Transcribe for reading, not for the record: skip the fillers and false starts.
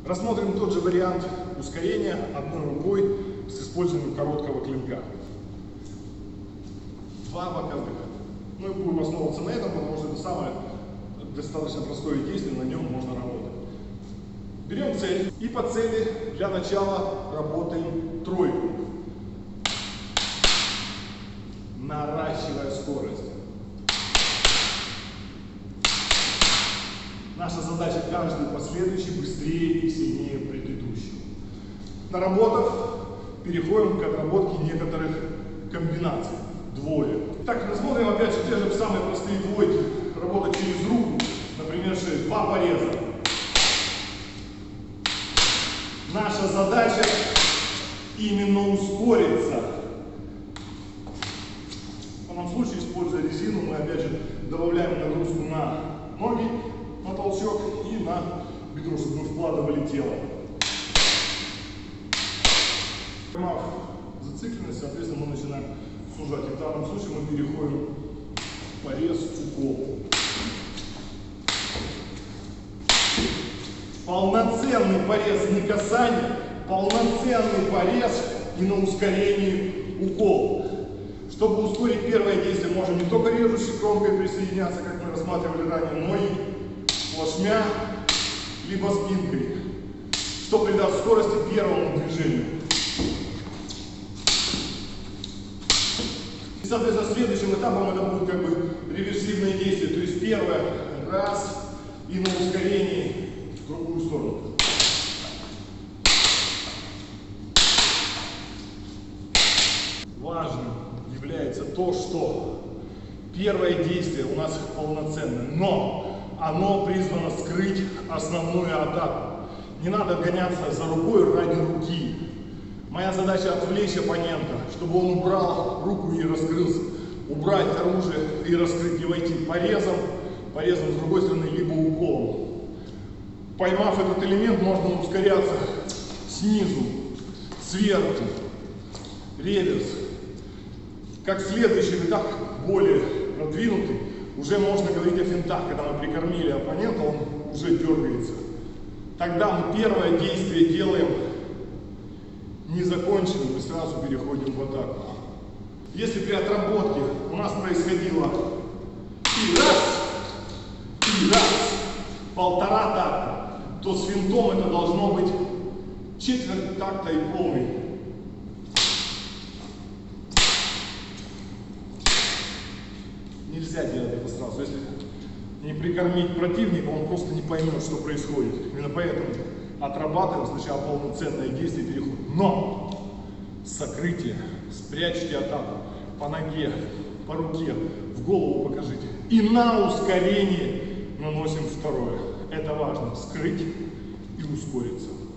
Рассмотрим тот же вариант ускорения одной рукой с использованием короткого клинка. Два боковых. Мы будем основываться на этом, потому что это самое достаточно простое действие, на нем можно работать. Берем цель и по цели для начала работаем тройку, наращивая скорость. Наша задача каждый последующий быстрее и сильнее предыдущего. Наработав, переходим к отработке некоторых комбинаций. Двое. Так, рассмотрим опять же те же самые простые двойки. Работать через руку, например, 2 пореза. Наша задача именно ускориться. В данном случае, используя резину, мы опять же добавляем нагрузку на ноги, на толчок и на бедро, чтобы мы вкладывали тело. Поймав зацикленность, соответственно, мы начинаем сужать. И в данном случае мы переходим в порез-укол. Полноценный порез, не касание, полноценный порез и на ускорении укол. Чтобы ускорить первое действие, можем не только режущей кромкой присоединяться, как мы рассматривали ранее, но и плашмя, либо спинкой, что придаст скорости первому движению. И, соответственно, следующим этапом это будет как бы реверсивное действие. То есть первое, раз, и на ускорении в другую сторону. Важным является то, что первое действие у нас полноценное, но оно призвано скрыть основную атаку. Не надо гоняться за рукой ради руки. Моя задача отвлечь оппонента, чтобы он убрал руку и раскрылся. Убрать оружие и раскрыть, и войти порезом с другой стороны, либо уколом. Поймав этот элемент, можно ускоряться снизу, сверху, реверс. Как следующий этап, более продвинутый, уже можно говорить о финтах. Когда мы прикормили оппонента, он уже дергается. Тогда мы первое действие делаем незаконченным и сразу переходим в атаку. Если при отработке у нас происходило и раз, полтора такта, то с финтом это должно быть четверть такта и полный. Нельзя делать это сразу. Если не прикормить противника, он просто не поймет, что происходит. Именно поэтому отрабатываем сначала полноценное действие, переход. Но сокрытие, спрячьте атаку по ноге, по руке, в голову покажите. И на ускорение наносим второе. Это важно, скрыть и ускориться.